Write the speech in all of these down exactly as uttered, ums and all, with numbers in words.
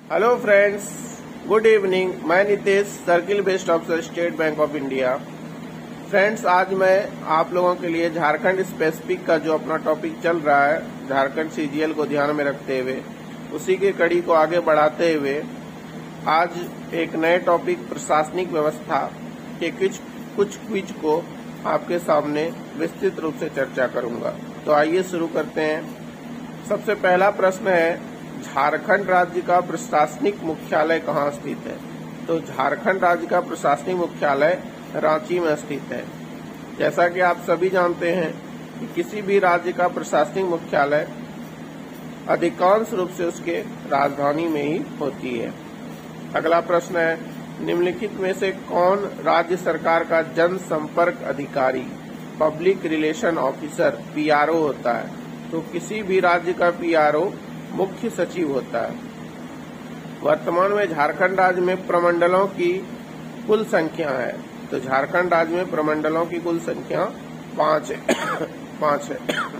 Hello friends, good evening. मैं Nitesh, circle based officer, state bank of India. Friends, आज मैं आप लोगों के लिए झारखंड स्पेसिफिक का जो अपना टॉपिक चल रहा है, झारखंड सीजीएल को ध्यान में रखते हुए उसी की कड़ी को आगे बढ़ाते हुए आज एक नए टॉपिक प्रशासनिक व्यवस्था के कुछ कुछ क्विज को आपके सामने विस्तृत रूप से चर्चा करूंगा। तो आइए शुरू करते हैं। सबसे पहला प्रश्न है, झारखंड राज्य का प्रशासनिक मुख्यालय कहाँ स्थित है? तो झारखंड राज्य का प्रशासनिक मुख्यालय रांची में स्थित है। जैसा कि आप सभी जानते हैं कि किसी भी राज्य का प्रशासनिक मुख्यालय अधिकांश रूप से उसके राजधानी में ही होती है। अगला प्रश्न है, निम्नलिखित में से कौन राज्य सरकार का जनसंपर्क अधिकारी, पब्लिक रिलेशन ऑफिसर, पीआरओ होता है? तो किसी भी राज्य का पीआरओ मुख्य सचिव होता है। वर्तमान में झारखंड राज्य में प्रमंडलों की कुल संख्या है। तो झारखंड राज्य में प्रमंडलों की कुल संख्या पांच है पांच है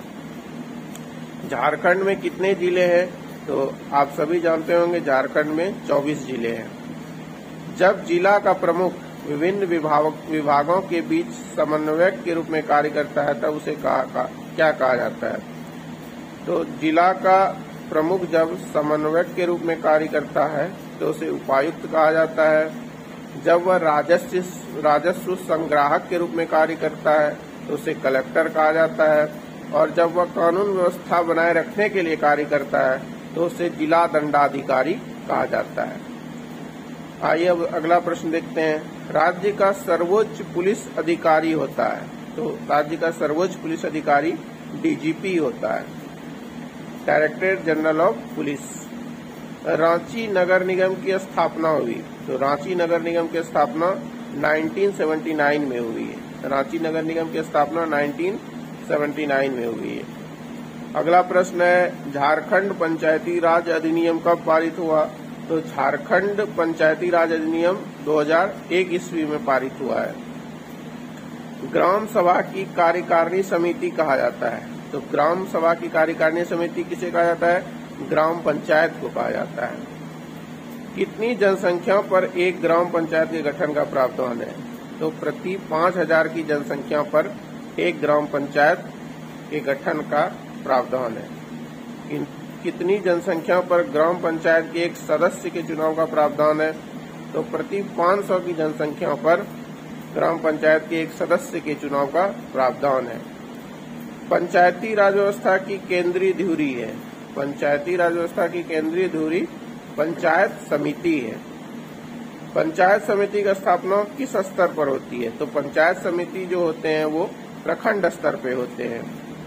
झारखंड में कितने जिले हैं? तो आप सभी जानते होंगे झारखंड में चौबीस जिले हैं। जब जिला का प्रमुख विभिन्न विभाग, विभागों के बीच समन्वयक के रूप में कार्य करता है तब उसे कहा, का, क्या कहा जाता है? तो जिला का प्रमुख जब समन्वयक के रूप में कार्य करता है तो उसे उपायुक्त कहा जाता है। जब वह राजस्व राजस्व संग्राहक के रूप में कार्य करता है तो उसे कलेक्टर कहा जाता है। और जब वह कानून व्यवस्था बनाए रखने के लिए कार्य करता है तो उसे जिला दंडाधिकारी कहा जाता है। आइए अब अगला प्रश्न देखते हैं। राज्य का सर्वोच्च पुलिस अधिकारी होता है। तो राज्य का सर्वोच्च पुलिस अधिकारी डीजीपी होता है, directorate general of police. Ranchi नगर निगम की स्थापना हुई। तो रांची नगर निगम की स्थापना उन्नीस सौ उन्यासी में हुई है। रांची नगर निगम की स्थापना उन्नीस सौ उन्यासी में हुई है। अगला प्रश्न है, झारखंड पंचायती राज अधिनियम कब पारित हुआ? तो झारखंड पंचायती राज अधिनियम दो हज़ार एक ईस्वी में पारित हुआ है। ग्राम सभा की कार्यकारिणी समिति कहा जाता है। तो ग्राम सभा की कार्यकारिणी समिति किसे कहा जाता है? ग्राम पंचायत को कहा जाता है। कितनी जनसंख्या पर एक ग्राम पंचायत के गठन का प्रावधान है? तो प्रति पांच हजार की जनसंख्या पर एक ग्राम पंचायत के गठन का प्रावधान है। कितनी जनसंख्या पर ग्राम पंचायत के एक सदस्य के चुनाव का प्रावधान है? तो प्रति पांच सौ की जनसंख्या पर ग्राम पंचायत के एक सदस्य के चुनाव का प्रावधान है। पंचायती राज व्यवस्था की केंद्रीय धुरी है। पंचायती राज व्यवस्था की केंद्रीय धुरी पंचायत समिति है। पंचायत समिति की स्थापना किस स्तर पर होती है? तो पंचायत समिति जो होते हैं वो प्रखंड स्तर पे होते हैं।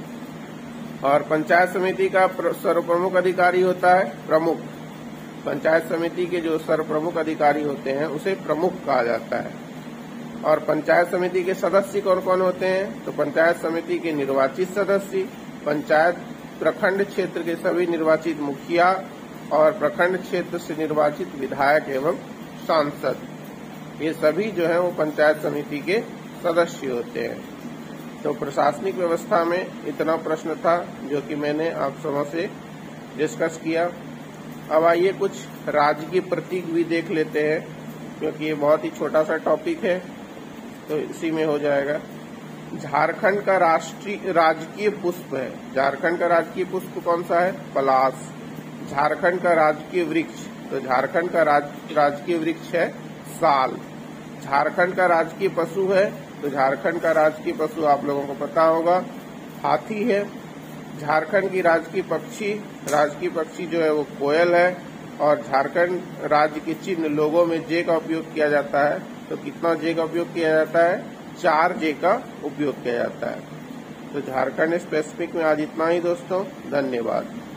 और पंचायत समिति का सर्वप्रमुख अधिकारी होता है प्रमुख। पंचायत समिति के जो सर्वप्रमुख अधिकारी होते हैं उसे प्रमुख कहा जाता है। और पंचायत समिति के सदस्य कौन कौन होते हैं? तो पंचायत समिति के निर्वाचित सदस्य, पंचायत प्रखंड क्षेत्र के सभी निर्वाचित मुखिया और प्रखंड क्षेत्र से निर्वाचित विधायक एवं सांसद, ये सभी जो है वो पंचायत समिति के सदस्य होते हैं। तो प्रशासनिक व्यवस्था में इतना प्रश्न था जो कि मैंने आप सबों से डिस्कस किया। अब आइए कुछ राजकीय प्रतीक भी देख लेते हैं क्योंकि ये बहुत ही छोटा सा टॉपिक है तो इसी में हो जाएगा। झारखंड का राष्ट्रीय राजकीय पुष्प है। झारखंड का राजकीय पुष्प कौन सा है? पलाश। झारखंड का राजकीय वृक्ष, तो झारखंड का राज, राजकीय वृक्ष है साल। झारखंड का राजकीय पशु है, तो झारखंड का राजकीय पशु आप लोगों को पता होगा हाथी है। झारखंड की राजकीय पक्षी राजकीय पक्षी जो है वो कोयल है। और झारखंड राज्य के चिन्ह लोगों में जे का उपयोग किया जाता है। तो कितना जे का उपयोग किया जाता है? चार जे का उपयोग किया जाता है। तो झारखंड स्पेसिफिक में आज इतना ही दोस्तों, धन्यवाद।